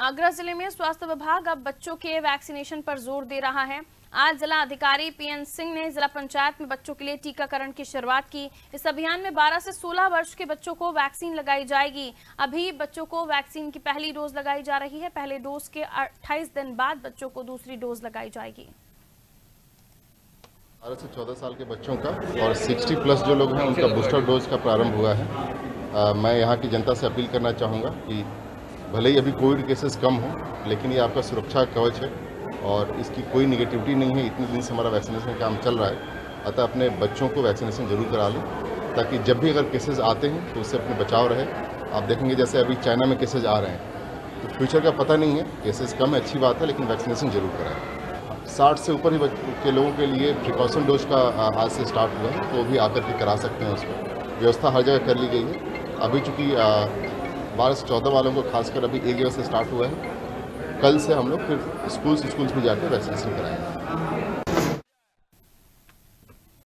आगरा जिले में स्वास्थ्य विभाग अब बच्चों के वैक्सीनेशन पर जोर दे रहा है। आज जिला अधिकारी पीएन सिंह ने जिला पंचायत में बच्चों के लिए टीकाकरण की शुरुआत की। इस अभियान में 12 से 16 वर्ष के बच्चों को वैक्सीन लगाई जाएगी। अभी बच्चों को वैक्सीन की पहली डोज लगाई जा रही है। पहले डोज के 28 दिन बाद बच्चों को दूसरी डोज लगाई जाएगी। 12 से 14 साल के बच्चों का और 60 प्लस जो लोग हैं उनका बूस्टर डोज का प्रारंभ हुआ है। मैं यहाँ की जनता से अपील करना चाहूँगा कि भले ही अभी कोविड केसेस कम हो, लेकिन ये आपका सुरक्षा कवच है और इसकी कोई निगेटिविटी नहीं है। इतने दिन से हमारा वैक्सीनेशन काम चल रहा है, अतः अपने बच्चों को वैक्सीनेशन जरूर करा लें ताकि जब भी अगर केसेस आते हैं तो उससे अपने बचाव रहे। आप देखेंगे जैसे अभी चाइना में केसेज आ रहे हैं, तो फ्यूचर का पता नहीं है, केसेस कम है अच्छी बात है, लेकिन वैक्सीनेशन जरूर कराएं। 60 से ऊपर ही के लोगों के लिए प्रिकॉशन डोज का आज से स्टार्ट हुआ है, तो वो भी आकर के करा सकते हैं। उसमें व्यवस्था हर जगह कर ली गई है। अभी चूँकि 12 से 14 वालों को खासकर अभी एक जगह से स्टार्ट हुआ है। कल से हम लोग फिर स्कूल्स में जाकर वैक्सीनेशन कराएंगे।